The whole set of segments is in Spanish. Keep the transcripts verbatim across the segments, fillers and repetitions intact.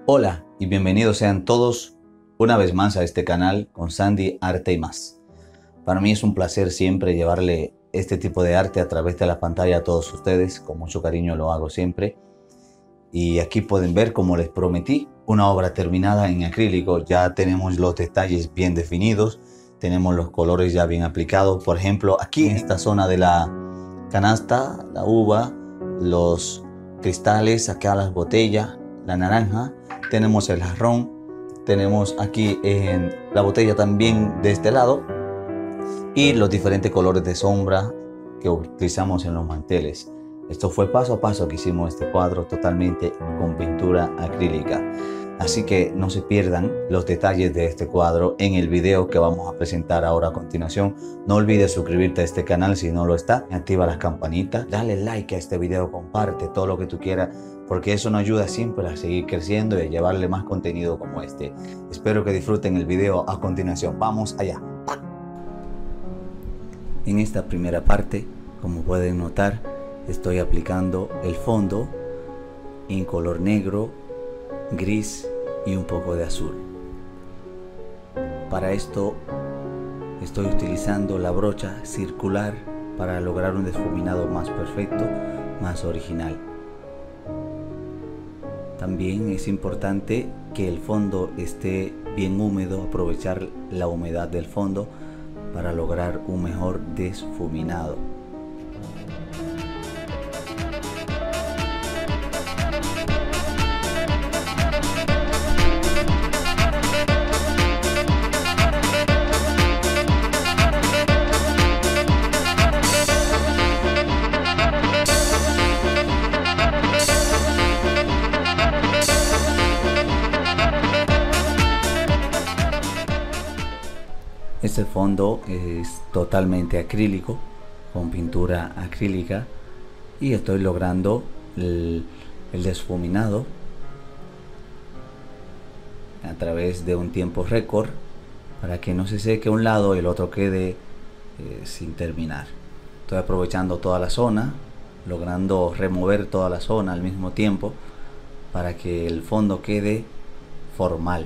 Hola y bienvenidos sean todos una vez más a este canal con Sandy Arte y Más. Para mí es un placer siempre llevarle este tipo de arte a través de la pantalla a todos ustedes. Con mucho cariño lo hago siempre. Y aquí pueden ver, como les prometí, una obra terminada en acrílico. Ya tenemos los detalles bien definidos, tenemos los colores ya bien aplicados. Por ejemplo, aquí en esta zona de la canasta, la uva, los cristales, acá las botellas, la naranja, tenemos el jarrón, tenemos aquí en la botella también de este lado y los diferentes colores de sombra que utilizamos en los manteles. Esto fue paso a paso que hicimos este cuadro totalmente con pintura acrílica. Así que no se pierdan los detalles de este cuadro en el video que vamos a presentar ahora a continuación. No olvides suscribirte a este canal si no lo está. Activa las campanitas, dale like a este video, comparte todo lo que tú quieras, porque eso nos ayuda siempre a seguir creciendo y a llevarle más contenido como este. Espero que disfruten el video a continuación. Vamos allá. En esta primera parte, como pueden notar, estoy aplicando el fondo en color negro, gris y un poco de azul. Para esto estoy utilizando la brocha circular para lograr un difuminado más perfecto, más original. También es importante que el fondo esté bien húmedo, aprovechar la humedad del fondo para lograr un mejor difuminado. Este fondo es totalmente acrílico, con pintura acrílica, y estoy logrando el, el difuminado a través de un tiempo récord para que no se seque un lado y el otro quede eh, sin terminar. Estoy aprovechando toda la zona, logrando remover toda la zona al mismo tiempo para que el fondo quede formal.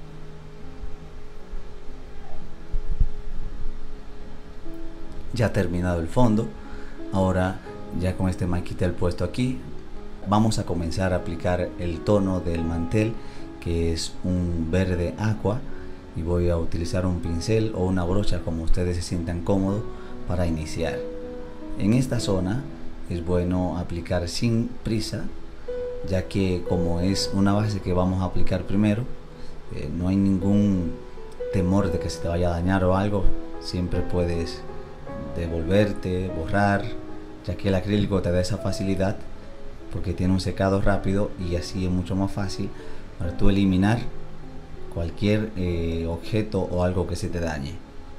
Ya terminado el fondo, ahora ya con este maquitel puesto aquí, vamos a comenzar a aplicar el tono del mantel, que es un verde aqua, y voy a utilizar un pincel o una brocha como ustedes se sientan cómodos para iniciar. En esta zona es bueno aplicar sin prisa, ya que como es una base que vamos a aplicar primero, eh, no hay ningún temor de que se te vaya a dañar o algo. Siempre puedes devolverte, borrar, ya que el acrílico te da esa facilidad porque tiene un secado rápido y así es mucho más fácil para tú eliminar cualquier eh, objeto o algo que se te dañe.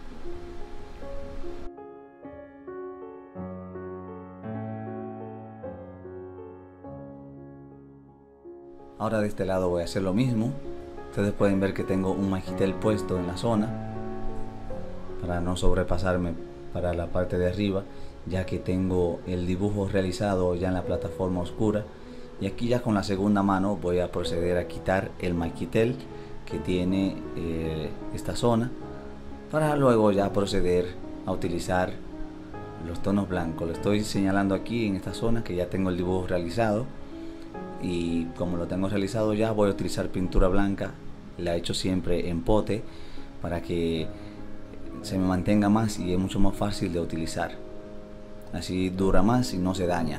Ahora de este lado voy a hacer lo mismo. Ustedes pueden ver que tengo un magitel puesto en la zona para no sobrepasarme para la parte de arriba, ya que tengo el dibujo realizado ya en la plataforma oscura. Y aquí ya con la segunda mano voy a proceder a quitar el maquitel que tiene eh, esta zona, para luego ya proceder a utilizar los tonos blancos. Lo estoy señalando aquí en esta zona que ya tengo el dibujo realizado, y como lo tengo realizado ya voy a utilizar pintura blanca. La he hecho siempre en pote para que se me mantenga más y es mucho más fácil de utilizar. Así dura más y no se daña.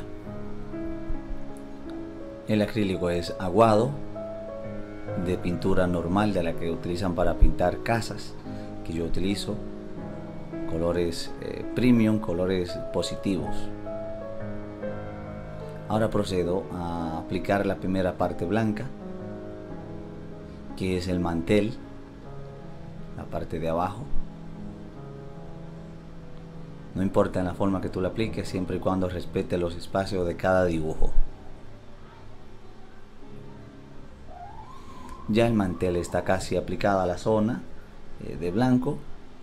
El acrílico es aguado, de pintura normal, de la que utilizan para pintar casas, que yo utilizo. Colores eh, premium, colores positivos. Ahora procedo a aplicar la primera parte blanca, que es el mantel, la parte de abajo. No importa en la forma que tú la apliques, siempre y cuando respete los espacios de cada dibujo. Ya el mantel está casi aplicada a la zona eh, de blanco.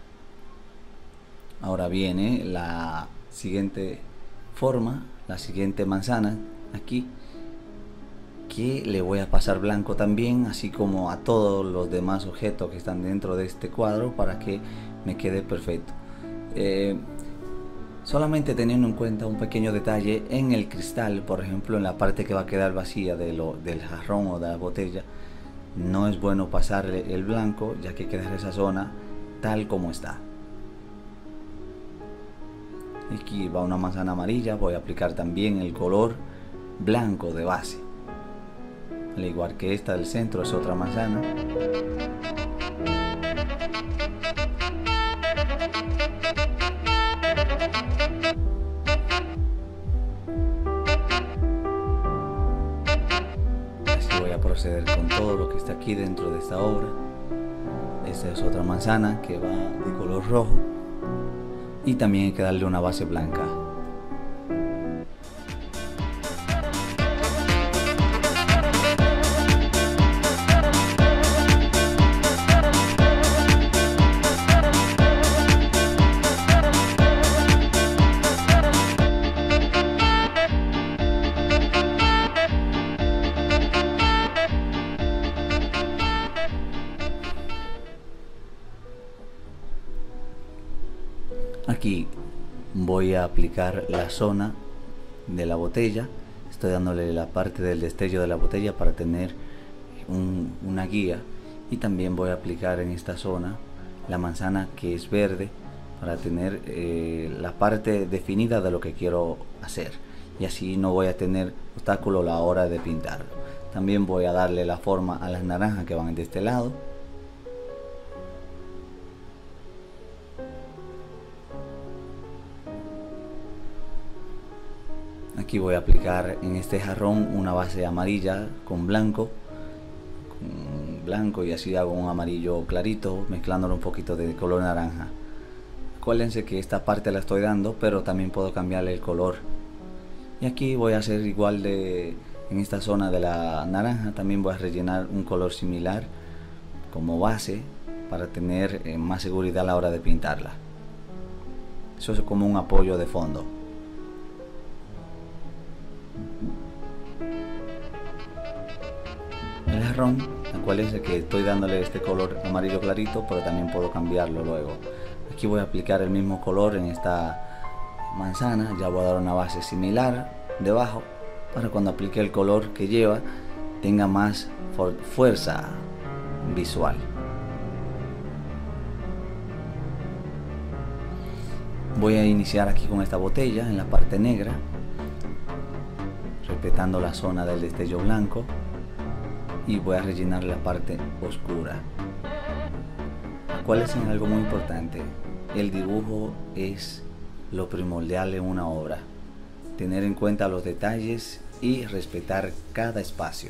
Ahora viene la siguiente forma, la siguiente manzana aquí, que le voy a pasar blanco también, así como a todos los demás objetos que están dentro de este cuadro, para que me quede perfecto. Eh, solamente teniendo en cuenta un pequeño detalle en el cristal, por ejemplo en la parte que va a quedar vacía de lo, del jarrón o de la botella, no es bueno pasarle el blanco, ya que queda esa zona tal como está. Aquí va una manzana amarilla, voy a aplicar también el color blanco de base, al igual que esta del centro es otra manzana. Así voy a proceder con todo lo que está aquí dentro de esta obra. Esta es otra manzana que va de color rojo y también hay que darle una base blanca. Aquí voy a aplicar la zona de la botella, estoy dándole la parte del destello de la botella para tener un, una guía, y también voy a aplicar en esta zona la manzana que es verde para tener eh, la parte definida de lo que quiero hacer, y así no voy a tener obstáculo a la hora de pintarlo. También voy a darle la forma a las naranjas que van de este lado. Aquí voy a aplicar en este jarrón una base amarilla con blanco, con blanco, y así hago un amarillo clarito mezclándolo un poquito de color naranja. Acuérdense que esta parte la estoy dando, pero también puedo cambiarle el color. Y aquí voy a hacer igual de en esta zona de la naranja, también voy a rellenar un color similar como base para tener eh, más seguridad a la hora de pintarla. Eso es como un apoyo de fondo. El jarrón, acuérdense que estoy dándole este color amarillo clarito, pero también puedo cambiarlo luego. Aquí voy a aplicar el mismo color en esta manzana, ya voy a dar una base similar debajo para cuando aplique el color que lleva tenga más fuerza visual. Voy a iniciar aquí con esta botella en la parte negra, respetando la zona del destello blanco, y voy a rellenar la parte oscura. Acuérdense en algo muy importante: el dibujo es lo primordial en una obra, tener en cuenta los detalles y respetar cada espacio.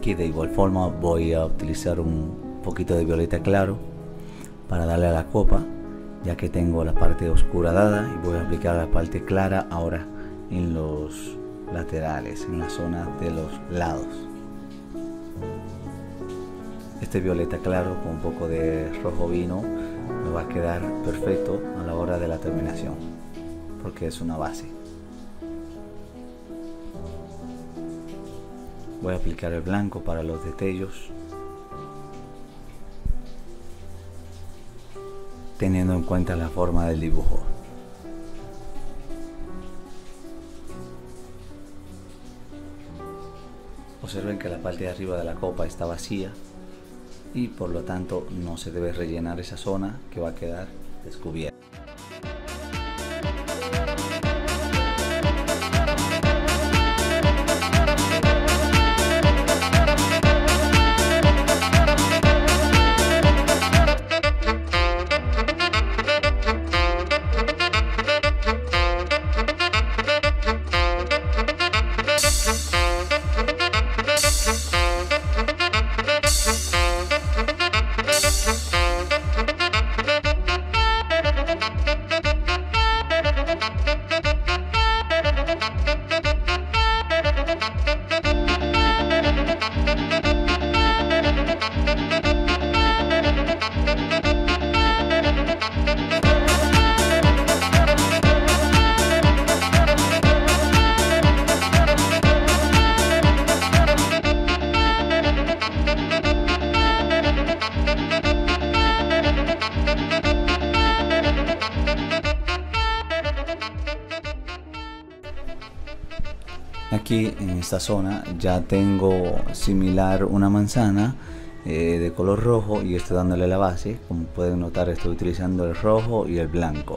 Aquí de igual forma voy a utilizar un poquito de violeta claro para darle a la copa, ya que tengo la parte oscura dada, y voy a aplicar la parte clara ahora en los laterales, en la zona de los lados. Este violeta claro con un poco de rojo vino me va a quedar perfecto a la hora de la terminación, porque es una base. Voy a aplicar el blanco para los detalles, teniendo en cuenta la forma del dibujo. Observen que la parte de arriba de la copa está vacía y por lo tanto no se debe rellenar esa zona que va a quedar descubierta. Aquí en esta zona ya tengo similar una manzana eh, de color rojo y estoy dándole la base. Como pueden notar, estoy utilizando el rojo y el blanco.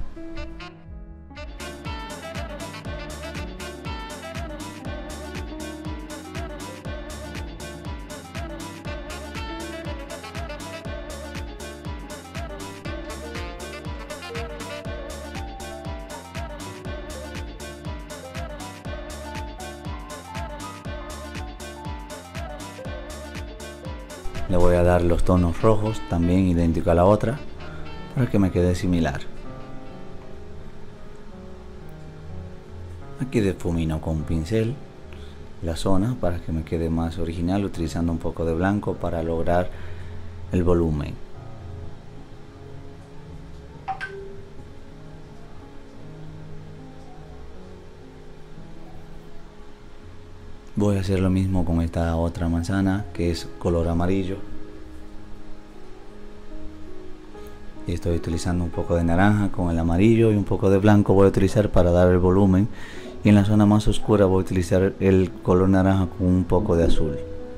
Le voy a dar los tonos rojos, también idéntico a la otra, para que me quede similar. Aquí difumino con un pincel la zona para que me quede más original, utilizando un poco de blanco para lograr el volumen. Voy a hacer lo mismo con esta otra manzana que es color amarillo. Y estoy utilizando un poco de naranja con el amarillo y un poco de blanco voy a utilizar para dar el volumen. Y en la zona más oscura voy a utilizar el color naranja con un poco de azul.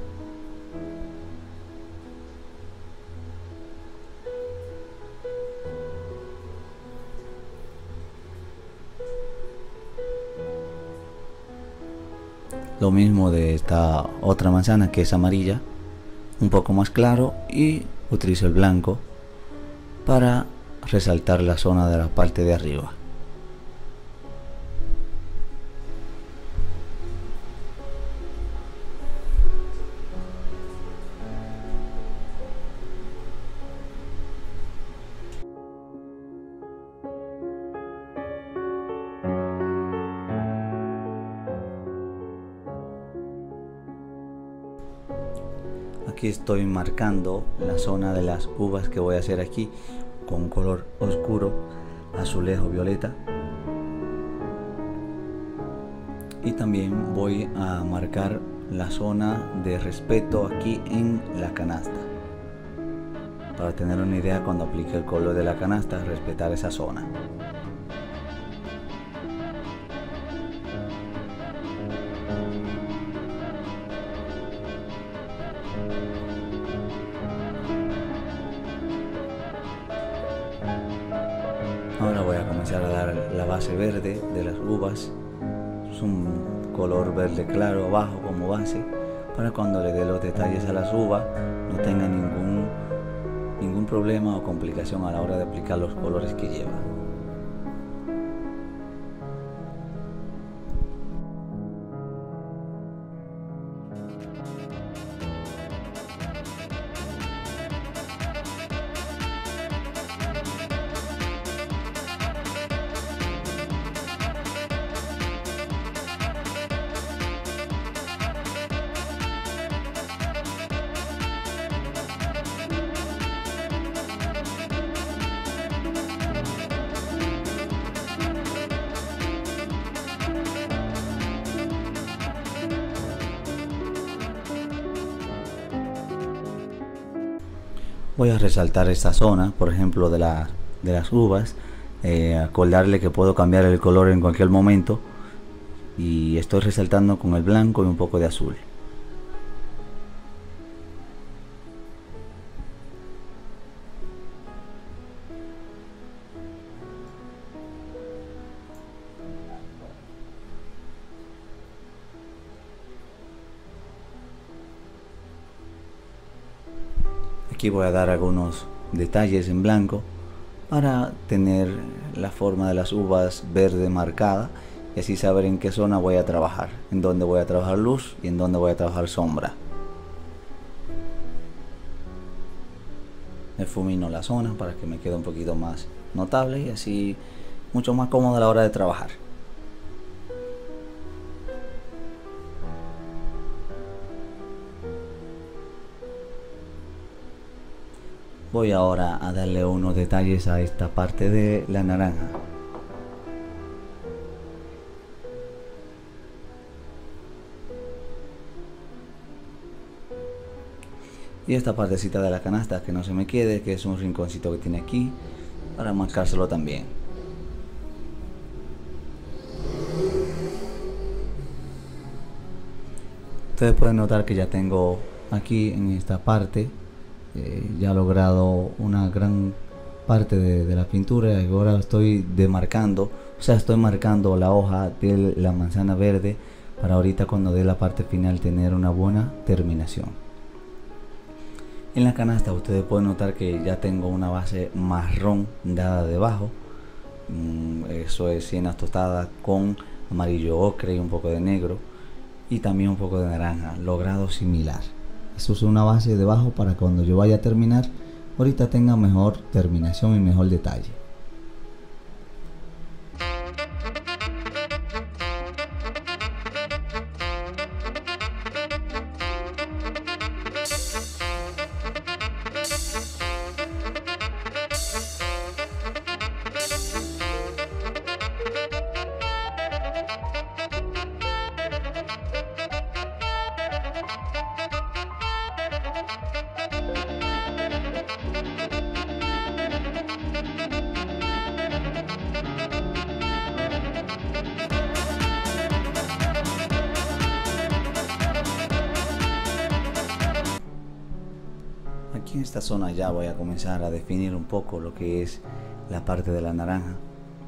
Lo mismo de esta otra manzana que es amarilla, un poco más claro, y utilizo el blanco para resaltar la zona de la parte de arriba. Aquí estoy marcando la zona de las uvas que voy a hacer aquí con un color oscuro, azulejo violeta. Y también voy a marcar la zona de respeto aquí en la canasta. Para tener una idea, cuando aplique el color de la canasta, respetar esa zona. Ahora voy a comenzar a dar la base verde de las uvas. Es un color verde claro abajo como base, para cuando le dé los detalles a las uvas no tenga ningún, ningún problema o complicación a la hora de aplicar los colores que lleva. Voy a resaltar esta zona, por ejemplo, de, la, de las uvas, eh, acordarle que puedo cambiar el color en cualquier momento, y estoy resaltando con el blanco y un poco de azul. Aquí voy a dar algunos detalles en blanco para tener la forma de las uvas verde marcada y así saber en qué zona voy a trabajar, en dónde voy a trabajar luz y en dónde voy a trabajar sombra. Difumino la zona para que me quede un poquito más notable y así mucho más cómodo a la hora de trabajar. Voy ahora a darle unos detalles a esta parte de la naranja. Y esta partecita de la canasta que no se me quede, que es un rinconcito que tiene aquí, para marcárselo también. Ustedes pueden notar que ya tengo aquí en esta parte eh, ya logrado una gran parte de, de la pintura. Y ahora estoy demarcando, o sea, estoy marcando la hoja de la manzana verde para ahorita cuando dé la parte final tener una buena terminación. En la canasta ustedes pueden notar que ya tengo una base marrón dada debajo. Eso es siena tostada con amarillo ocre y un poco de negro y también un poco de naranja, logrado similar. Eso es una base debajo para cuando yo vaya a terminar ahorita tenga mejor terminación y mejor detalle. Aquí en esta zona ya voy a comenzar a definir un poco lo que es la parte de la naranja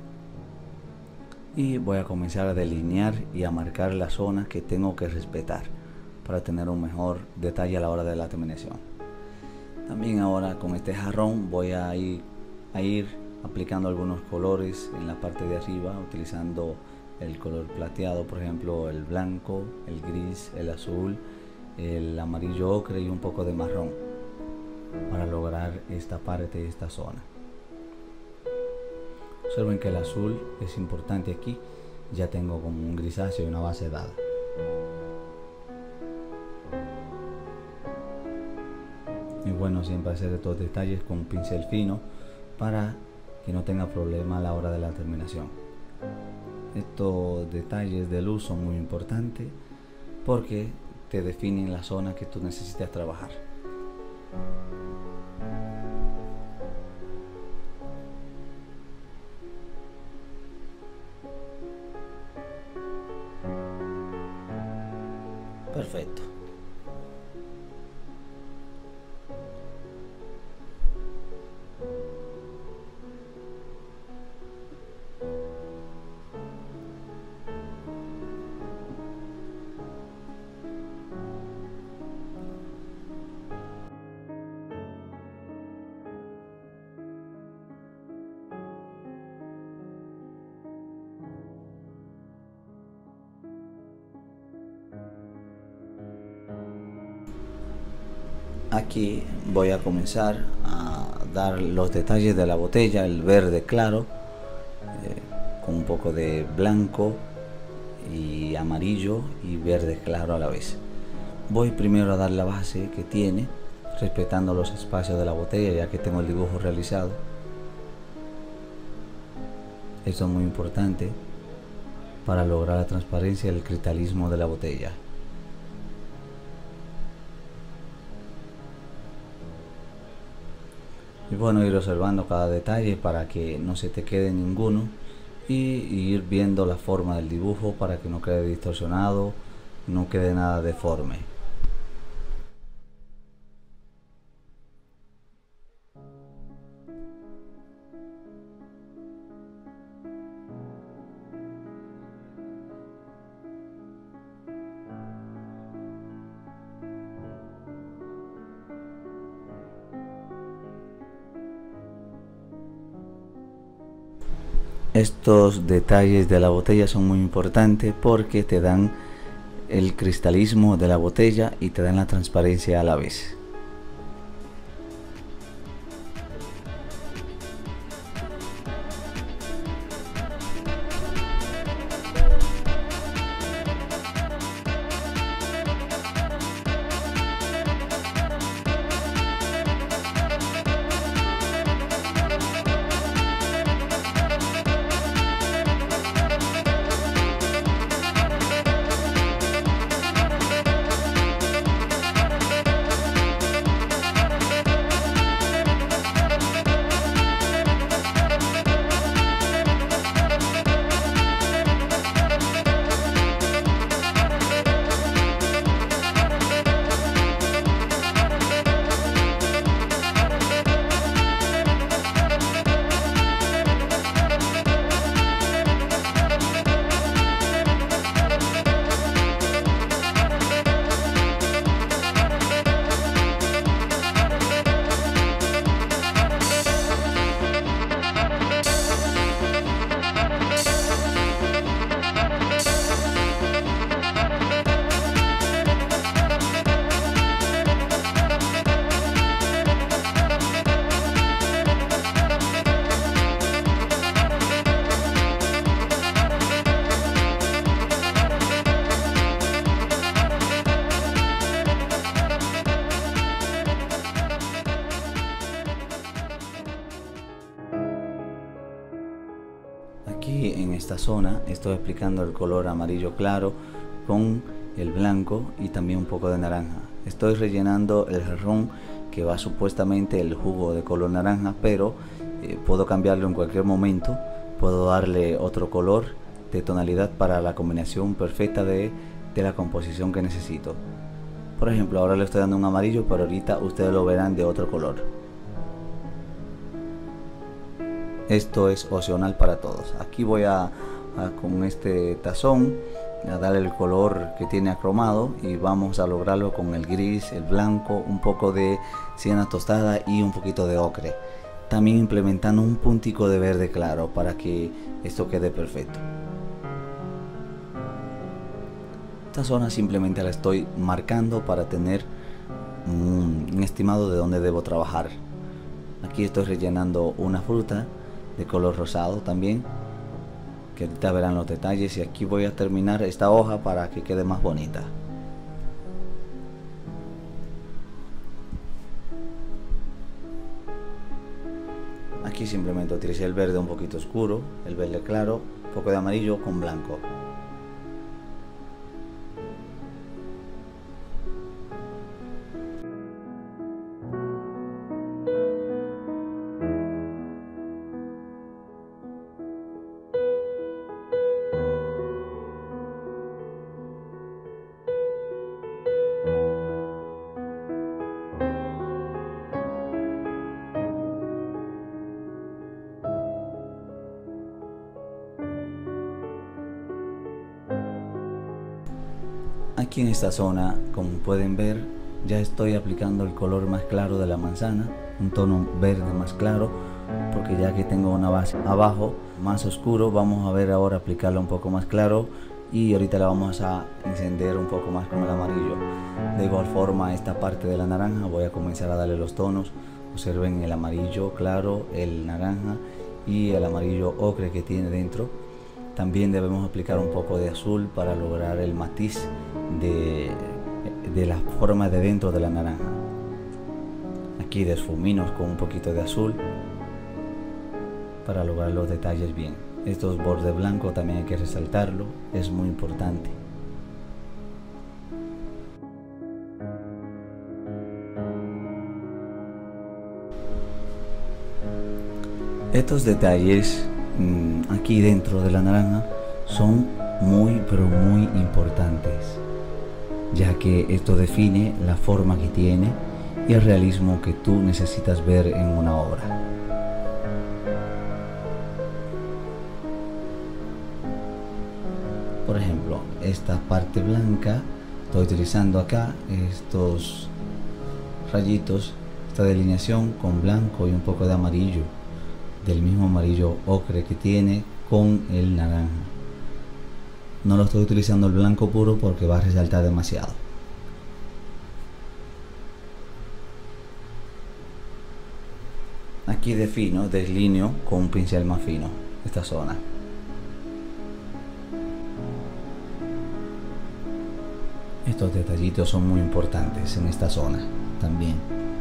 y voy a comenzar a delinear y a marcar la zona que tengo que respetar para tener un mejor detalle a la hora de la terminación. También ahora con este jarrón voy a ir, a ir aplicando algunos colores en la parte de arriba utilizando el color plateado, por ejemplo el blanco, el gris, el azul, el amarillo ocre y un poco de marrón, para lograr esta parte, esta zona. Observen que el azul es importante aquí, ya tengo como un grisáceo y una base dada. Es bueno siempre hacer estos detalles con un pincel fino para que no tenga problema a la hora de la terminación. Estos detalles de luz son muy importantes porque te definen la zona que tú necesitas trabajar. Perfecto. Aquí voy a comenzar a dar los detalles de la botella, el verde claro, eh, con un poco de blanco y amarillo y verde claro a la vez. Voy primero a dar la base que tiene, respetando los espacios de la botella ya que tengo el dibujo realizado. Esto es muy importante para lograr la transparencia y el cristalismo de la botella. Y bueno, ir observando cada detalle para que no se te quede ninguno y, y ir viendo la forma del dibujo para que no quede distorsionado, no quede nada deforme. Estos detalles de la botella son muy importantes porque te dan el cristalismo de la botella y te dan la transparencia a la vez. Aquí en esta zona estoy aplicando el color amarillo claro con el blanco y también un poco de naranja. Estoy rellenando el jarrón que va supuestamente el jugo de color naranja, pero eh, puedo cambiarlo en cualquier momento. Puedo darle otro color de tonalidad para la combinación perfecta de, de la composición que necesito. Por ejemplo, ahora le estoy dando un amarillo, pero ahorita ustedes lo verán de otro color. Esto es opcional para todos. Aquí voy a, a con este tazón a darle el color que tiene acromado y vamos a lograrlo con el gris, el blanco, un poco de siena tostada y un poquito de ocre. También implementando un puntico de verde claro para que esto quede perfecto. Esta zona simplemente la estoy marcando para tener un, un estimado de dónde debo trabajar. Aquí estoy rellenando una fruta de color rosado también, que ahorita verán los detalles, y aquí voy a terminar esta hoja para que quede más bonita. Aquí simplemente utilicé el verde un poquito oscuro, el verde claro, un poco de amarillo con blanco. Aquí en esta zona, como pueden ver, ya estoy aplicando el color más claro de la manzana, un tono verde más claro, porque ya que tengo una base abajo más oscuro, vamos a ver ahora aplicarlo un poco más claro y ahorita la vamos a encender un poco más con el amarillo. De igual forma, esta parte de la naranja voy a comenzar a darle los tonos. Observen el amarillo claro, el naranja y el amarillo ocre que tiene dentro. También debemos aplicar un poco de azul para lograr el matiz de, de la forma de dentro de la naranja. Aquí desfumino con un poquito de azul para lograr los detalles bien. Estos bordes blancos también hay que resaltarlo, es muy importante. Estos detalles mmm, aquí dentro de la naranja son muy pero muy importantes, ya que esto define la forma que tiene y el realismo que tú necesitas ver en una obra. Por ejemplo, esta parte blanca, estoy utilizando acá estos rayitos, esta delineación con blanco y un poco de amarillo, del mismo amarillo ocre que tiene con el naranja. No lo estoy utilizando el blanco puro porque va a resaltar demasiado. Aquí defino, deslineo con un pincel más fino esta zona. Estos detallitos son muy importantes en esta zona también.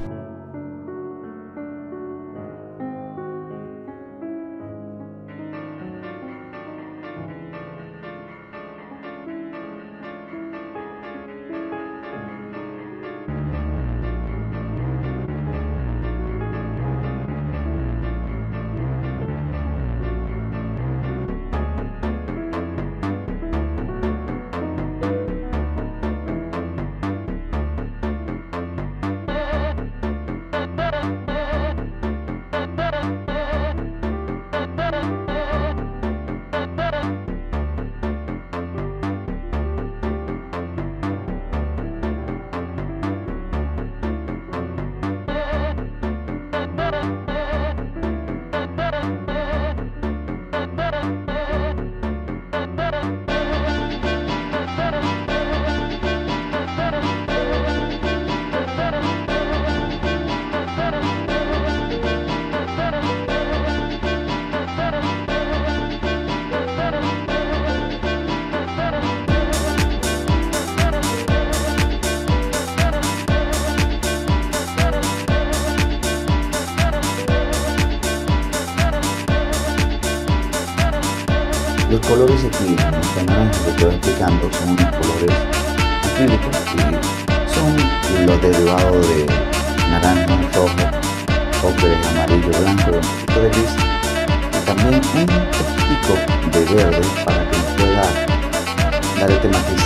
Los colores aquí en esta naranja que estoy aplicando son unos colores acrílicos y son los derivados de naranja, rojo, ocre, amarillo, blanco, un poquito de gris y también un poquito de verde para que nos pueda dar este matiz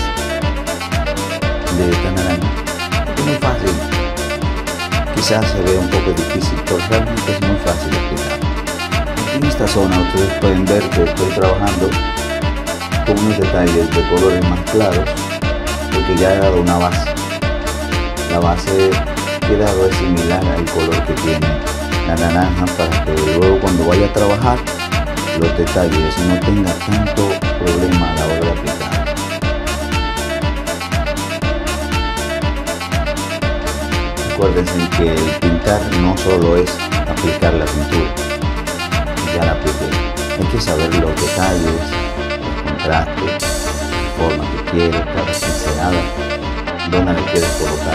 de esta naranja. Es muy fácil, quizás se ve un poco difícil, pero realmente es muy fácil de aplicar. En esta zona ustedes pueden ver que estoy trabajando con unos detalles de colores más claros porque ya he dado una base. La base que he dado es similar al color que tiene la naranja para que luego cuando vaya a trabajar los detalles no tenga tanto problema a la hora de aplicar. Acuérdense que el pintar no solo es aplicar la pintura. Ya la apliqué. Hay que saber los detalles, el contraste, la forma que quieres, cada pincelada, dónde le quieres colocar.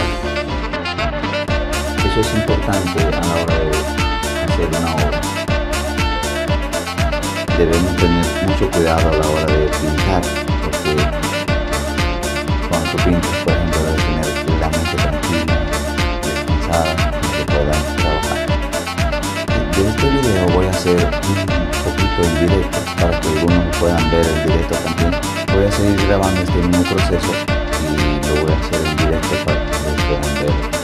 Eso es importante a la hora de hacer una obra. Debemos tener mucho cuidado a la hora de pintar, porque cuando tú pintas, por ejemplo, debes tener la mente tranquila, descansada, que puedas trabajar. De este video voy a hacer un poquito en directo para que algunos puedan ver el directo también. Voy a seguir grabando este mismo proceso y lo voy a hacer en directo para que ustedes puedan ver.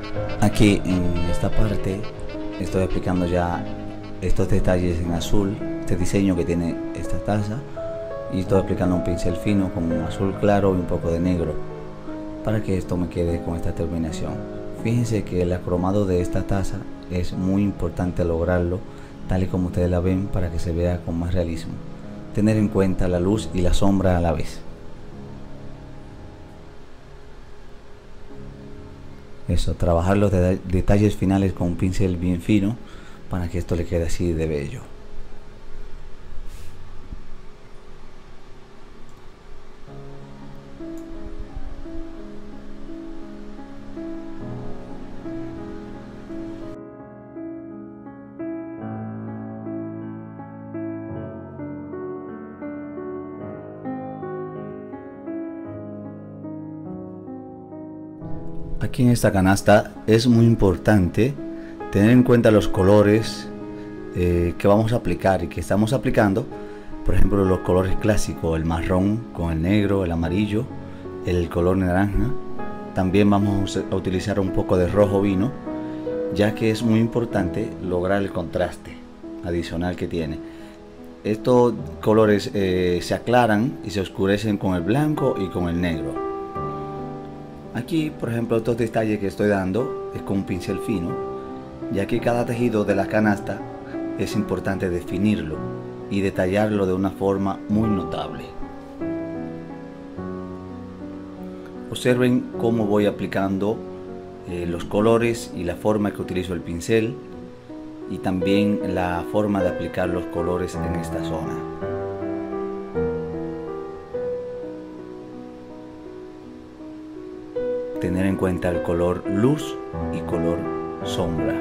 Aquí en esta parte estoy aplicando ya estos detalles en azul, este diseño que tiene esta taza, y estoy aplicando un pincel fino con un azul claro y un poco de negro para que esto me quede con esta terminación. Fíjense que el acromado de esta taza es muy importante lograrlo tal y como ustedes la ven para que se vea con más realismo. Tener en cuenta la luz y la sombra a la vez. Eso, trabajar los de detalles finales con un pincel bien fino para que esto le quede así de bello. Aquí en esta canasta es muy importante tener en cuenta los colores eh, que vamos a aplicar y que estamos aplicando. Por ejemplo, los colores clásicos, el marrón con el negro, el amarillo, el color naranja. También vamos a utilizar un poco de rojo vino, ya que es muy importante lograr el contraste adicional que tiene. Estos colores eh, se aclaran y se oscurecen con el blanco y con el negro. Aquí, por ejemplo, estos detalles que estoy dando es con un pincel fino, ya que cada tejido de la canasta es importante definirlo y detallarlo de una forma muy notable. Observen cómo voy aplicando eh, los colores y la forma que utilizo el pincel, y también la forma de aplicar los colores en esta zona. Tener en cuenta el color luz y color sombra.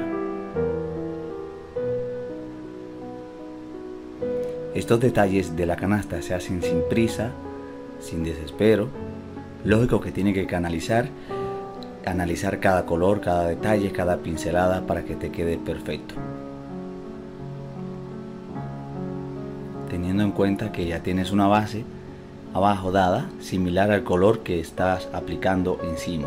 Estos detalles de la canasta se hacen sin prisa, sin desespero. Lógico que tiene que canalizar, analizar cada color, cada detalle, cada pincelada para que te quede perfecto. Teniendo en cuenta que ya tienes una base abajo dada, similar al color que estás aplicando encima.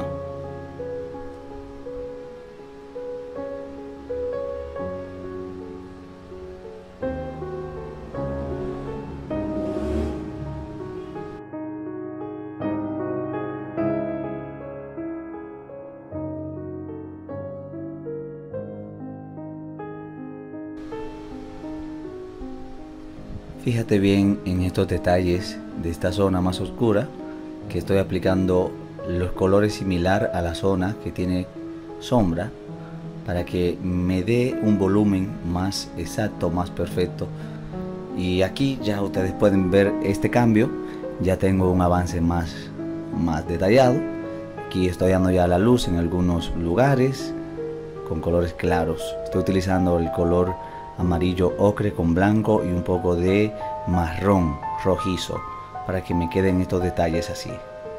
Fíjate bien en estos detalles de esta zona más oscura, que estoy aplicando los colores similar a la zona que tiene sombra, para que me dé un volumen más exacto, más perfecto. Y aquí ya ustedes pueden ver este cambio, ya tengo un avance más, más detallado. Aquí estoy dando ya la luz en algunos lugares con colores claros. Estoy utilizando el color amarillo ocre con blanco y un poco de marrón rojizo para que me queden estos detalles así.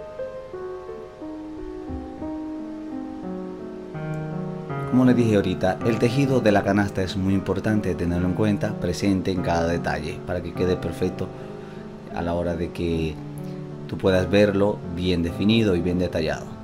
Como les dije ahorita, el tejido de la canasta es muy importante tenerlo en cuenta, presente en cada detalle para que quede perfecto a la hora de que tú puedas verlo bien definido y bien detallado.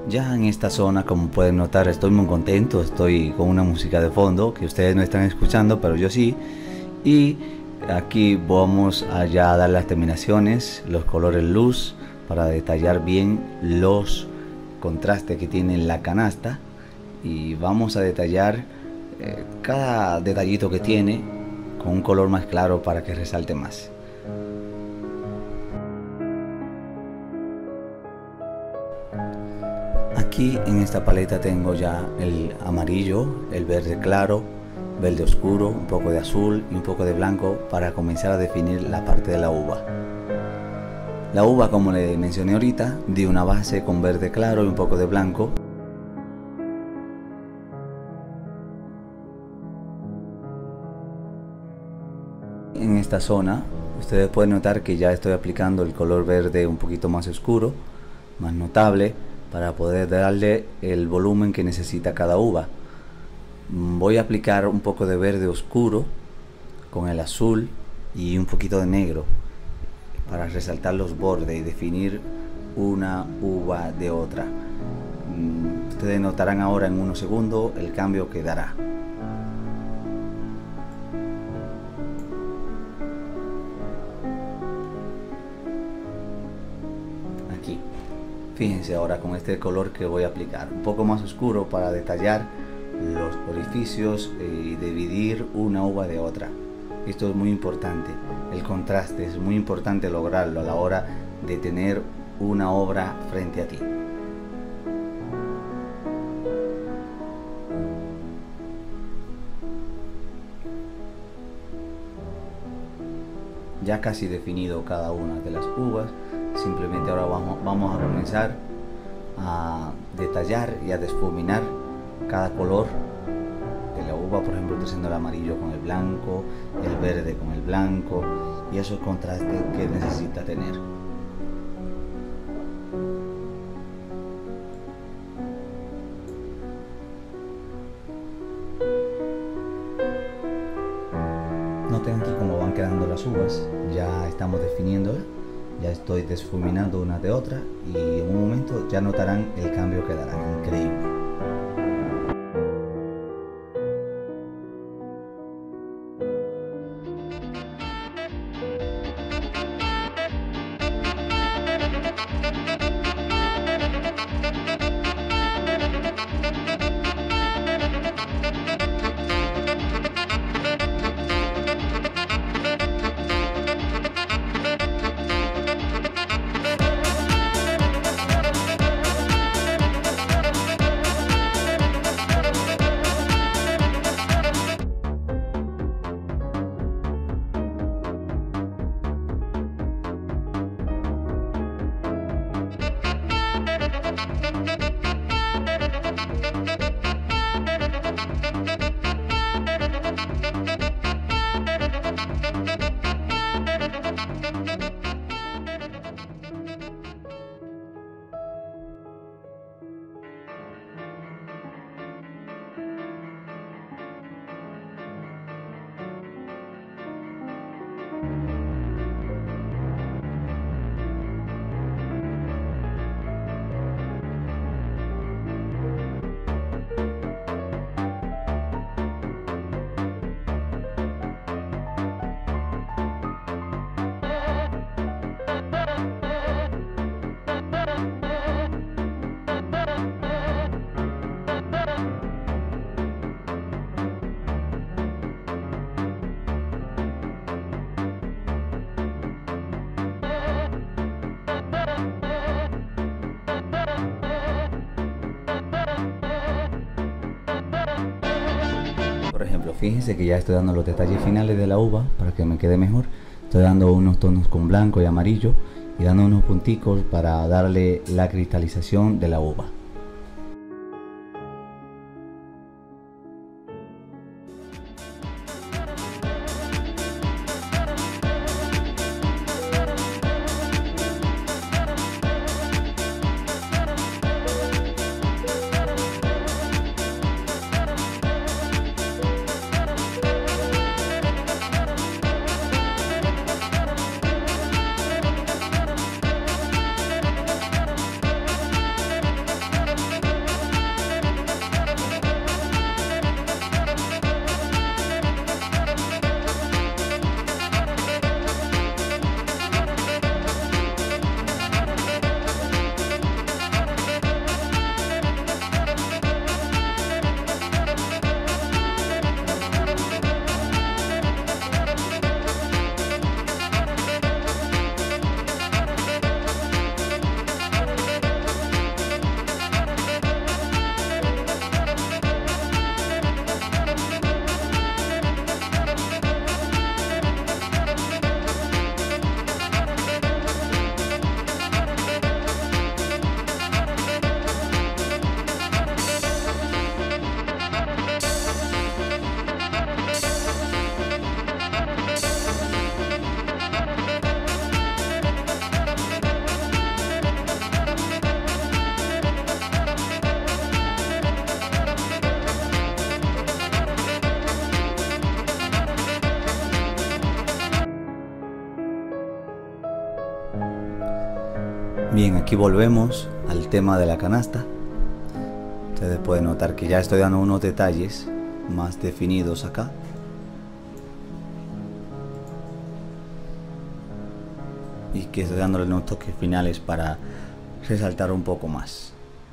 Ya en esta zona, como pueden notar, estoy muy contento, estoy con una música de fondo que ustedes no están escuchando, pero yo sí. Y aquí vamos a ya dar las terminaciones, los colores luz, para detallar bien los contrastes que tiene la canasta. Y vamos a detallar eh, cada detallito que tiene con un color más claro para que resalte más. Aquí en esta paleta tengo ya el amarillo, el verde claro, verde oscuro, un poco de azul y un poco de blanco para comenzar a definir la parte de la uva. La uva, como le mencioné ahorita, di una base con verde claro y un poco de blanco. En esta zona ustedes pueden notar que ya estoy aplicando el color verde un poquito más oscuro, más notable, para poder darle el volumen que necesita cada uva. Voy a aplicar un poco de verde oscuro con el azul y un poquito de negro para resaltar los bordes y definir una uva de otra. Ustedes notarán ahora en unos segundos el cambio que dará. Aquí. Fíjense ahora con este color que voy a aplicar, un poco más oscuro para detallar los orificios y dividir una uva de otra. Esto es muy importante, el contraste es muy importante lograrlo a la hora de tener una obra frente a ti. Ya casi definido cada una de las uvas, simplemente ahora vamos, vamos a comenzar a detallar y a difuminar cada color de la uva. Por ejemplo, estoy haciendo el amarillo con el blanco, el verde con el blanco y esos contrastes que necesita tener. Noten aquí cómo van quedando las uvas, ya estamos definiéndolas, ya estoy desfuminando una de otra y en un momento ya notarán el cambio que darán, increíble. Por ejemplo, fíjense que ya estoy dando los detalles finales de la uva para que me quede mejor. Estoy dando unos tonos con blanco y amarillo y dando unos punticos para darle la cristalización de la uva. Bien, aquí volvemos al tema de la canasta. Ustedes pueden notar que ya estoy dando unos detalles más definidos acá. Y que estoy dándole unos toques finales para resaltar un poco más.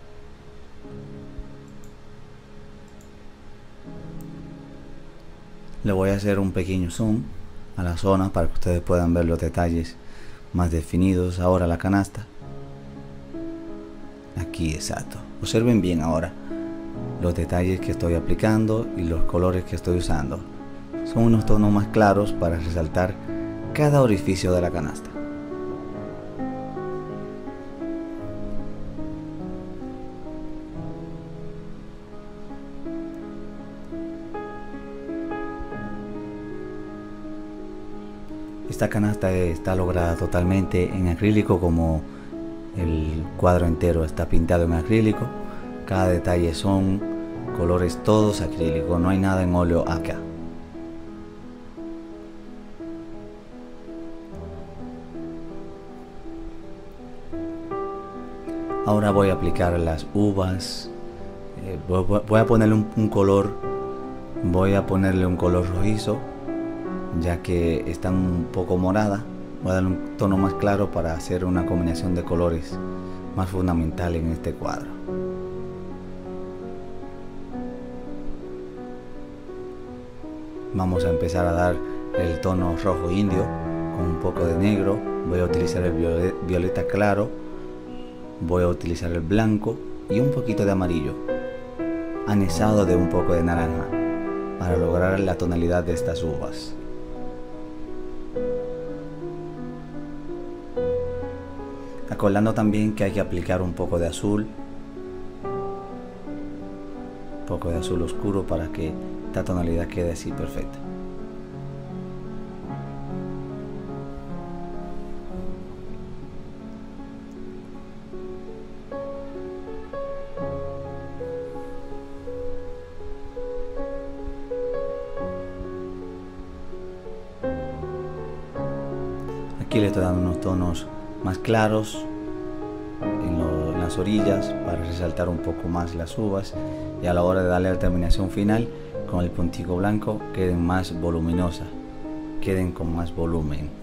Le voy a hacer un pequeño zoom a la zona para que ustedes puedan ver los detalles más definidos. Ahora la canasta. Aquí, exacto. Observen bien ahora los detalles que estoy aplicando y los colores que estoy usando. Son unos tonos más claros para resaltar cada orificio de la canasta. Esta canasta está lograda totalmente en acrílico, como el cuadro entero está pintado en acrílico. Cada detalle son colores todos acrílicos, no hay nada en óleo acá. Ahora voy a aplicar las uvas. Eh, voy a ponerle un, un color, voy a ponerle un color rojizo, ya que están un poco moradas. Voy a darle un tono más claro para hacer una combinación de colores más fundamental en este cuadro. Vamos a empezar a dar el tono rojo indio con un poco de negro. Voy a utilizar el violeta claro, voy a utilizar el blanco y un poquito de amarillo, anexado de un poco de naranja, para lograr la tonalidad de estas uvas. Acordando también que hay que aplicar un poco de azul, un poco de azul oscuro para que esta tonalidad quede así perfecta. Aquí le estoy dando unos tonos más claros en, lo, en las orillas para resaltar un poco más las uvas, y a la hora de darle la terminación final con el puntico blanco queden más voluminosas, queden con más volumen.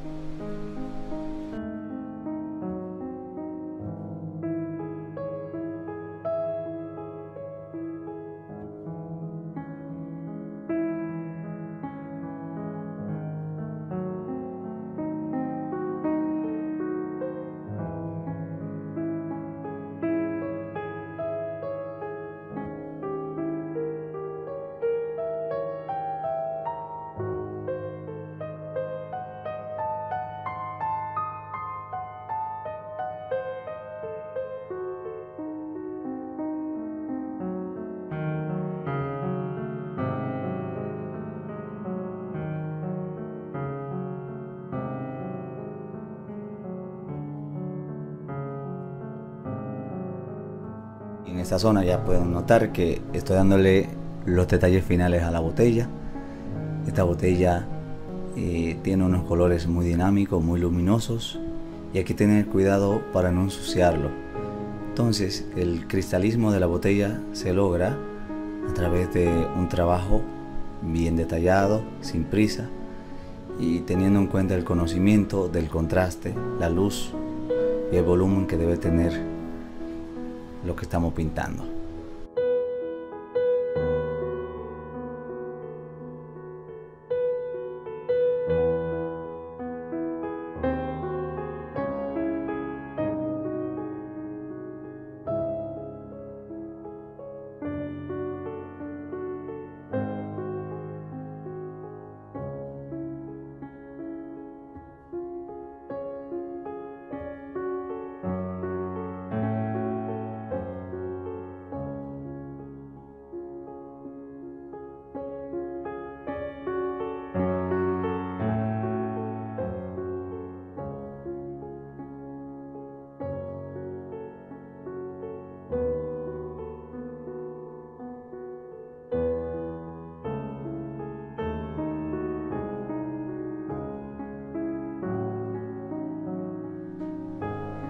En esta zona ya pueden notar que estoy dándole los detalles finales a la botella. Esta botella eh, tiene unos colores muy dinámicos, muy luminosos, y hay que tener cuidado para no ensuciarlo. Entonces el cristalismo de la botella se logra a través de un trabajo bien detallado, sin prisa, y teniendo en cuenta el conocimiento del contraste, la luz y el volumen que debe tener lo que estamos pintando.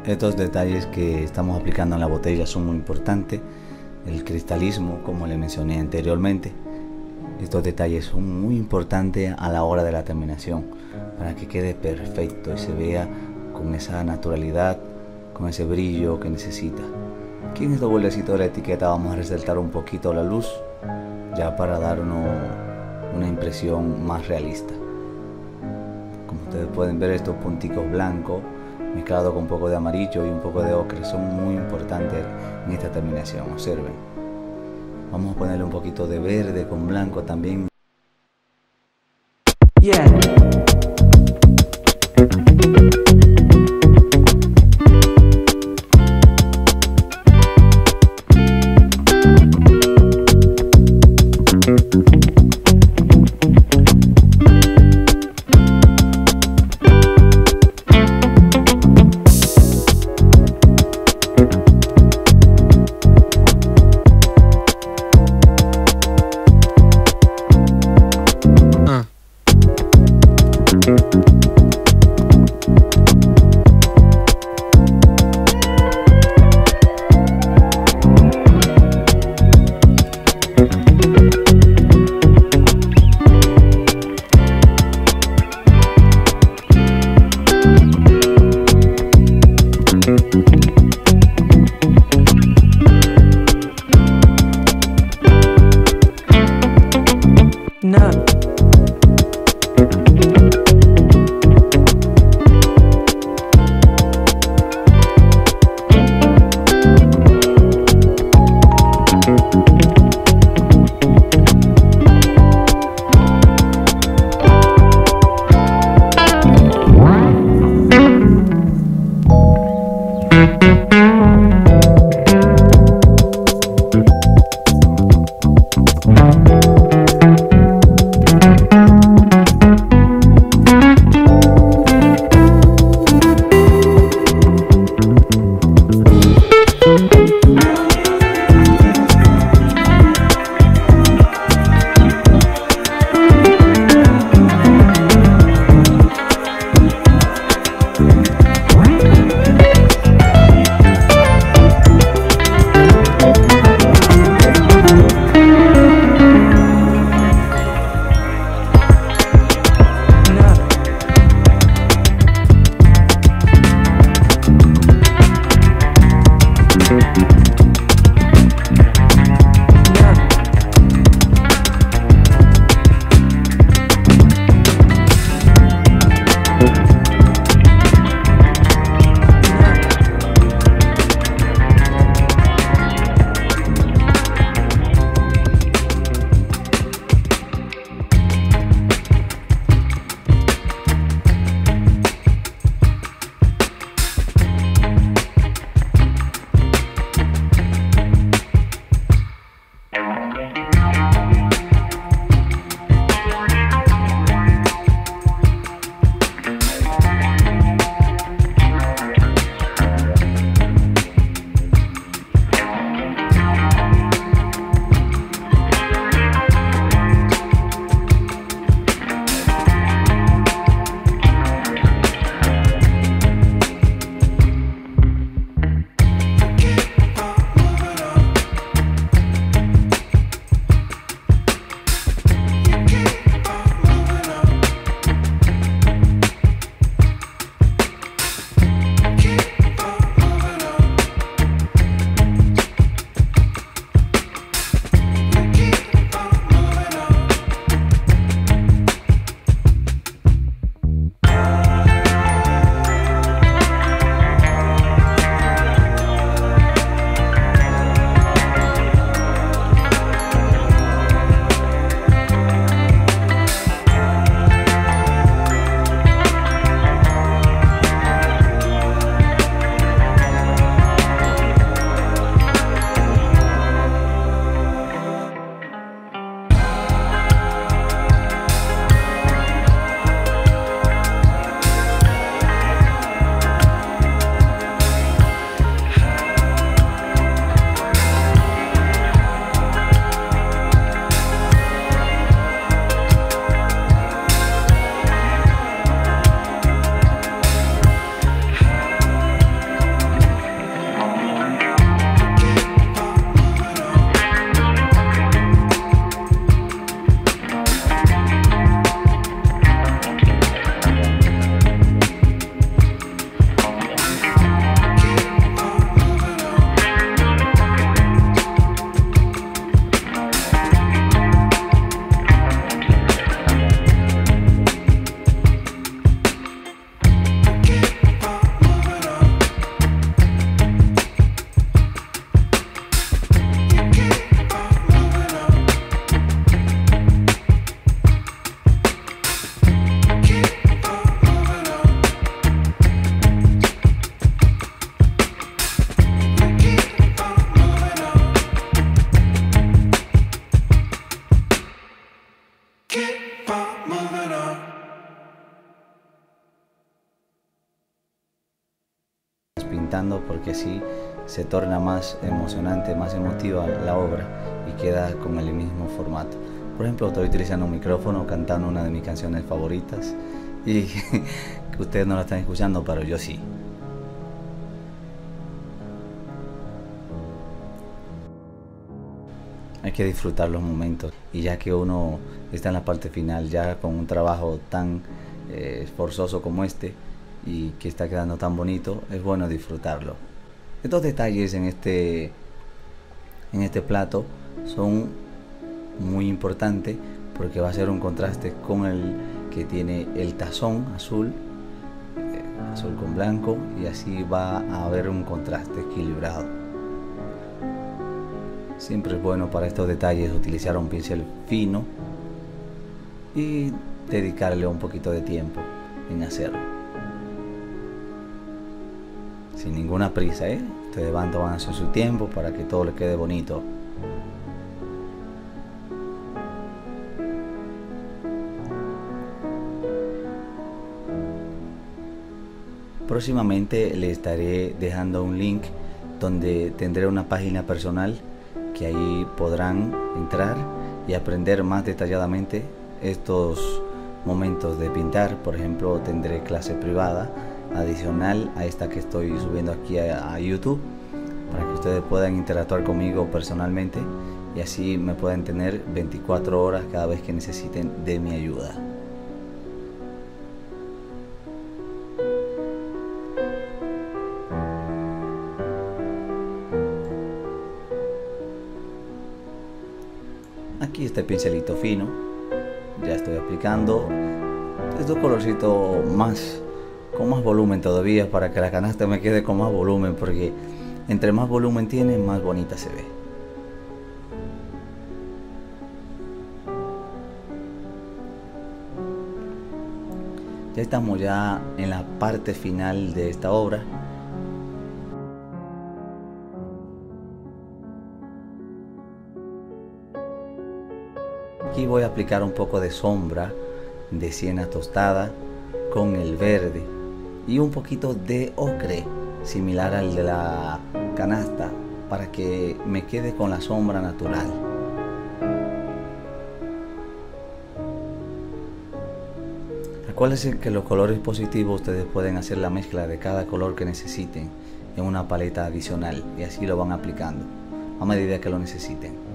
Estos detalles que estamos aplicando en la botella son muy importantes. El cristalismo, como le mencioné anteriormente, estos detalles son muy importantes a la hora de la terminación para que quede perfecto y se vea con esa naturalidad, con ese brillo que necesita. Aquí en estos bordecitos de la etiqueta vamos a resaltar un poquito la luz, ya para darnos una impresión más realista. Como ustedes pueden ver, estos punticos blancos mezclados con un poco de amarillo y un poco de ocre son muy importantes en esta terminación. Observen. Vamos a ponerle un poquito de verde con blanco también. Yeah. No. porque así se torna más emocionante, más emotiva la obra y queda con el mismo formato. Por ejemplo, estoy utilizando un micrófono cantando una de mis canciones favoritas y que ustedes no la están escuchando, pero yo sí. Hay que disfrutar los momentos, y ya que uno está en la parte final, ya con un trabajo tan eh, esforzoso como este y que está quedando tan bonito, es bueno disfrutarlo. Estos detalles en este, en este plato son muy importantes porque va a ser un contraste con el que tiene el tazón azul, eh, azul con blanco, y así va a haber un contraste equilibrado. Siempre es bueno para estos detalles utilizar un pincel fino y dedicarle un poquito de tiempo en hacerlo. Sin ninguna prisa, ¿eh? Ustedes van a hacer su tiempo para que todo les quede bonito. Próximamente les estaré dejando un link donde tendré una página personal que ahí podrán entrar y aprender más detalladamente estos momentos de pintar. Por ejemplo, tendré clase privada adicional a esta que estoy subiendo aquí a, a YouTube, para que ustedes puedan interactuar conmigo personalmente y así me puedan tener veinticuatro horas cada vez que necesiten de mi ayuda. Aquí este pincelito fino, ya estoy aplicando estos colorcitos más, con más volumen todavía, para que la canasta me quede con más volumen, porque entre más volumen tiene, más bonita se ve. Ya estamos ya en la parte final de esta obra. Aquí voy a aplicar un poco de sombra de siena tostada con el verde y un poquito de ocre similar al de la canasta, para que me quede con la sombra natural. Acuérdense que los colores positivos ustedes pueden hacer la mezcla de cada color que necesiten en una paleta adicional y así lo van aplicando a medida que lo necesiten.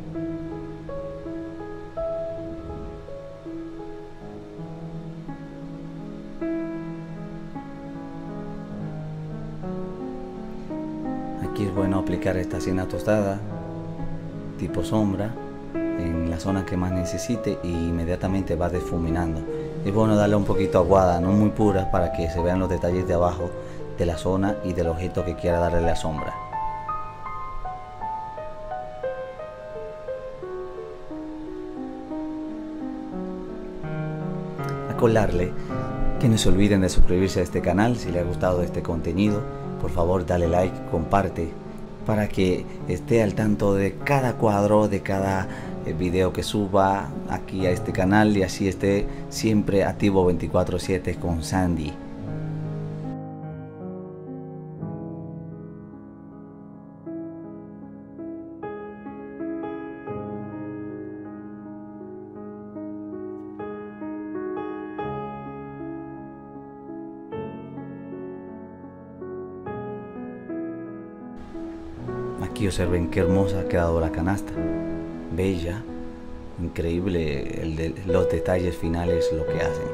Aquí es bueno aplicar esta siena tostada tipo sombra en la zona que más necesite y inmediatamente va difuminando. Es bueno darle un poquito aguada, no muy pura, para que se vean los detalles de abajo de la zona y del objeto que quiera darle la sombra. Acordarle que no se olviden de suscribirse a este canal si les ha gustado este contenido. Por favor, dale like, comparte, para que esté al tanto de cada cuadro, de cada video que suba aquí a este canal, y así esté siempre activo veinticuatro siete con Sandy. Aquí observen qué hermosa ha quedado la canasta, bella, increíble el de, los detalles finales lo que hacen.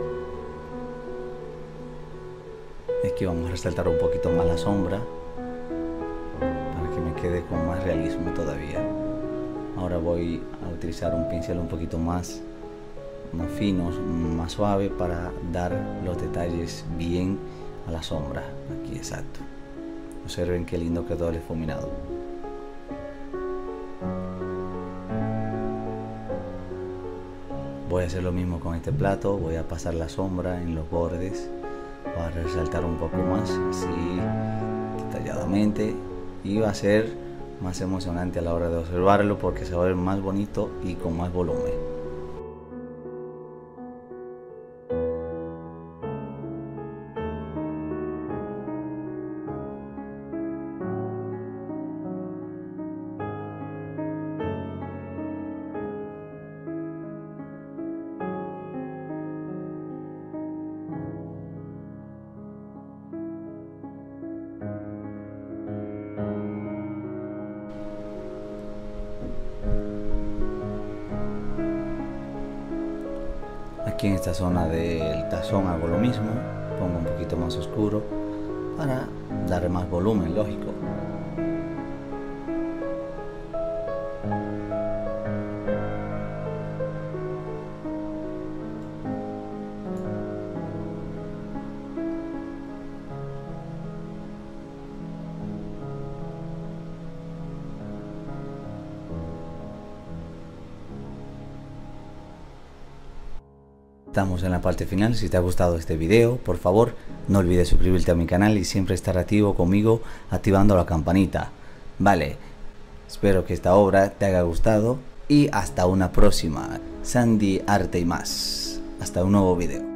Aquí vamos a resaltar un poquito más la sombra para que me quede con más realismo todavía. Ahora voy a utilizar un pincel un poquito más, más fino, más suave, para dar los detalles bien a la sombra. Aquí, exacto. Observen qué lindo quedó el difuminado. Voy a hacer lo mismo con este plato, voy a pasar la sombra en los bordes para resaltar un poco más, así detalladamente, y va a ser más emocionante a la hora de observarlo porque se va a ver más bonito y con más volumen. Aquí en esta zona del tazón hago lo mismo, pongo un poquito más oscuro para darle más volumen, lógico. Estamos en la parte final. Si te ha gustado este video, por favor no olvides suscribirte a mi canal y siempre estar activo conmigo activando la campanita. Vale, espero que esta obra te haya gustado y hasta una próxima. Sandy Arte y Más. Hasta un nuevo video.